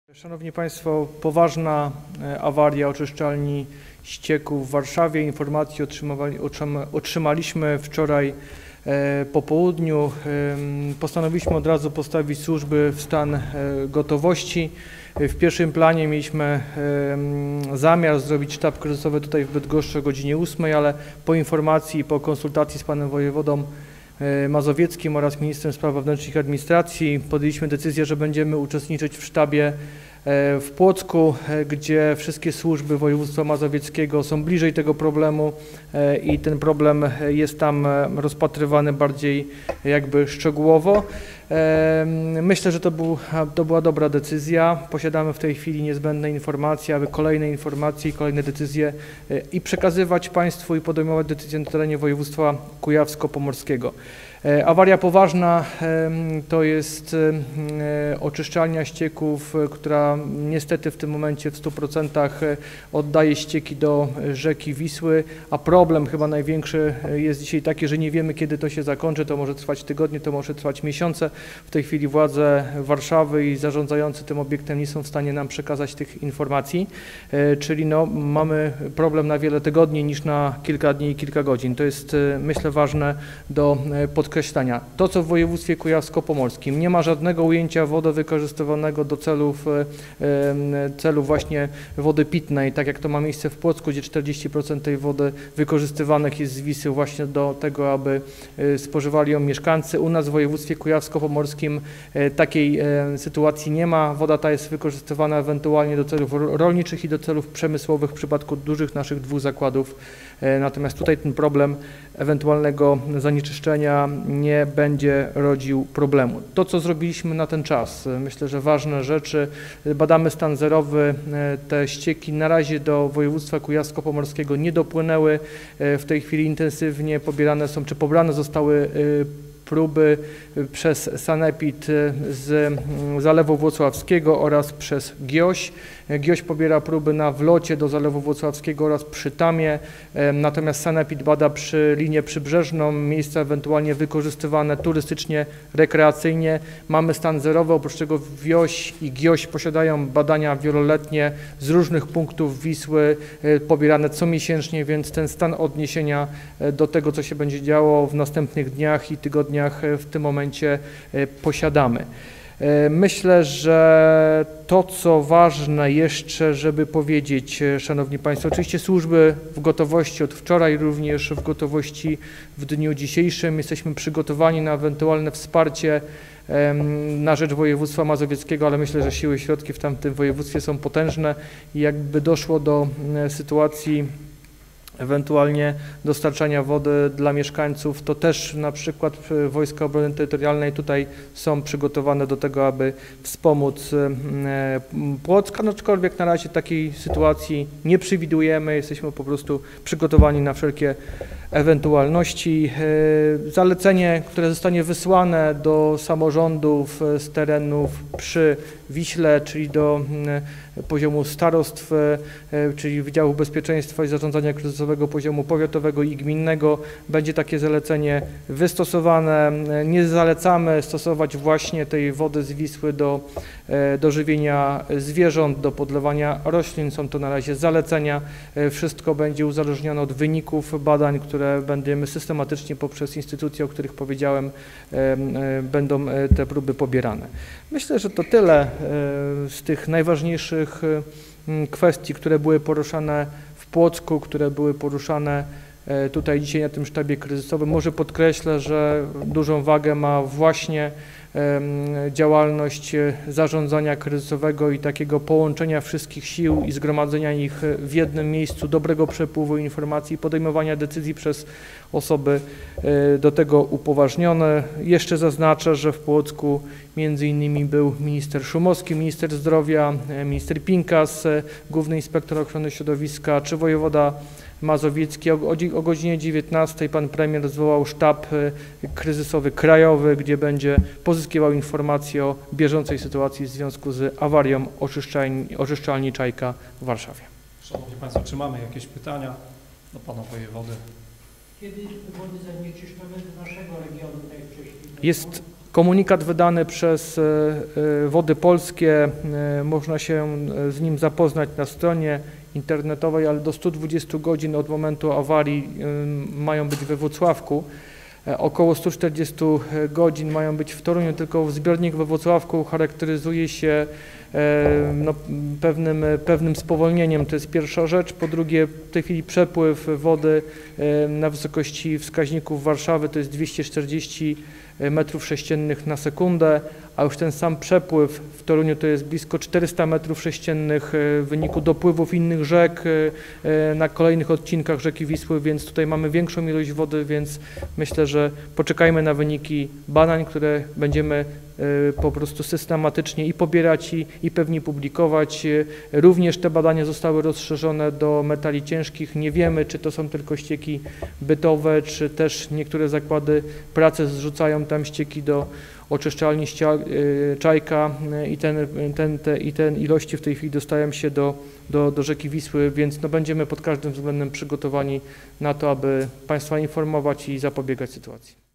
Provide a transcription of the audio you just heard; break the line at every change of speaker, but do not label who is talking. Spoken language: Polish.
Szanowni Państwo, poważna awaria oczyszczalni ścieków w Warszawie. Informację otrzymaliśmy wczoraj po południu. Postanowiliśmy od razu postawić służby w stan gotowości. W pierwszym planie mieliśmy zamiar zrobić sztab kryzysowy tutaj w Bydgoszczy o godzinie 8, ale po informacji, po konsultacji z panem wojewodą mazowieckim oraz ministrem spraw wewnętrznych i administracji podjęliśmy decyzję, że będziemy uczestniczyć w sztabie w Płocku, gdzie wszystkie służby województwa mazowieckiego są bliżej tego problemu i ten problem jest tam rozpatrywany bardziej jakby szczegółowo. Myślę, że to była dobra decyzja. Posiadamy w tej chwili niezbędne informacje, aby kolejne informacje i kolejne decyzje i przekazywać Państwu i podejmować decyzje na terenie województwa kujawsko-pomorskiego. Awaria poważna to jest oczyszczalnia ścieków, która niestety w tym momencie w 100% oddaje ścieki do rzeki Wisły, a problem chyba największy jest dzisiaj taki, że nie wiemy, kiedy to się zakończy. To może trwać tygodnie, to może trwać miesiące. W tej chwili władze Warszawy i zarządzający tym obiektem nie są w stanie nam przekazać tych informacji, czyli mamy problem na wiele tygodni niż na kilka dni i kilka godzin. To jest, myślę, ważne do podkreślenia. To, co w województwie kujawsko-pomorskim nie ma żadnego ujęcia wody wykorzystywanego do celów właśnie wody pitnej, tak jak to ma miejsce w Płocku, gdzie 40% tej wody wykorzystywanych jest z Wisły właśnie do tego, aby spożywali ją mieszkańcy. U nas w województwie kujawsko-pomorskim takiej sytuacji nie ma. Woda ta jest wykorzystywana ewentualnie do celów rolniczych i do celów przemysłowych w przypadku dużych naszych 2 zakładów. Natomiast tutaj ten problem ewentualnego zanieczyszczenia nie będzie rodził problemu. To, co zrobiliśmy na ten czas, myślę, że ważne rzeczy. Badamy stan zerowy. Te ścieki na razie do województwa kujawsko-pomorskiego nie dopłynęły. W tej chwili intensywnie pobierane są, czy pobrane zostały próby przez Sanepid z Zalewu Włocławskiego oraz przez GIOŚ. GIOŚ pobiera próby na wlocie do Zalewu Włocławskiego oraz przy Tamie, natomiast Sanepid bada linię przybrzeżną, miejsca ewentualnie wykorzystywane turystycznie, rekreacyjnie. Mamy stan zerowy, oprócz tego WIOŚ i GIOŚ posiadają badania wieloletnie z różnych punktów Wisły, pobierane comiesięcznie, więc ten stan odniesienia do tego, co się będzie działo w następnych dniach i tygodniach w tym momencie posiadamy. Myślę, że to, co ważne jeszcze, żeby powiedzieć, Szanowni Państwo, oczywiście służby w gotowości od wczoraj, również w gotowości w dniu dzisiejszym. Jesteśmy przygotowani na ewentualne wsparcie na rzecz województwa mazowieckiego, ale myślę, że siły i środki w tamtym województwie są potężne i jakby doszło do sytuacji ewentualnie dostarczania wody dla mieszkańców, to też na przykład Wojska Obrony Terytorialnej tutaj są przygotowane do tego, aby wspomóc Płock, aczkolwiek na razie takiej sytuacji nie przewidujemy, jesteśmy po prostu przygotowani na wszelkie ewentualności. Zalecenie, które zostanie wysłane do samorządów z terenów przy Wiśle, czyli do poziomu starostw, czyli Wydziałów Bezpieczeństwa i Zarządzania Kryzysowego poziomu powiatowego i gminnego, będzie takie zalecenie wystosowane. Nie zalecamy stosować właśnie tej wody z Wisły do żywienia zwierząt, do podlewania roślin. Są to na razie zalecenia. Wszystko będzie uzależnione od wyników badań, które będziemy systematycznie poprzez instytucje, o których powiedziałem, będą te próby pobierane. Myślę, że to tyle z tych najważniejszych kwestii, które były poruszane w Płocku, które były poruszane tutaj dzisiaj na tym sztabie kryzysowym. Może podkreślę, że dużą wagę ma właśnie działalność zarządzania kryzysowego i takiego połączenia wszystkich sił i zgromadzenia ich w jednym miejscu, dobrego przepływu informacji, podejmowania decyzji przez osoby do tego upoważnione. Jeszcze zaznaczę, że w Płocku między innymi był minister Szumowski, minister zdrowia, minister Pinkas, główny inspektor ochrony środowiska czy wojewoda mazowiecki. O godzinie 19 pan premier zwołał sztab kryzysowy krajowy, gdzie będzie pozyskiwał informacje o bieżącej sytuacji w związku z awarią oczyszczalni Czajka w Warszawie.
Szanowni Państwo, czy mamy jakieś pytania do Pana Wojewody?
Kiedy wody zanieczyszczone do naszego regionu najwcześniej?
Jest Komunikat wydany przez Wody Polskie, można się z nim zapoznać na stronie internetowej, ale do 120 godzin od momentu awarii mają być we Włocławku. Około 140 godzin mają być w Toruniu, tylko zbiornik we Włocławku charakteryzuje się pewnym spowolnieniem, to jest pierwsza rzecz. Po drugie, w tej chwili przepływ wody na wysokości wskaźników Warszawy to jest 240 m3 na sekundę, a już ten sam przepływ w Toruniu to jest blisko 400 m3 w wyniku dopływów innych rzek na kolejnych odcinkach rzeki Wisły, więc tutaj mamy większą ilość wody, więc myślę, że poczekajmy na wyniki badań, które będziemy po prostu systematycznie i pobierać i pewnie publikować. Również te badania zostały rozszerzone do metali ciężkich. Nie wiemy, czy to są tylko ścieki bytowe, czy też niektóre zakłady pracy zrzucają tam ścieki do oczyszczalni Czajka i te ilości w tej chwili dostają się do rzeki Wisły, więc będziemy pod każdym względem przygotowani na to, aby Państwa informować i zapobiegać sytuacji.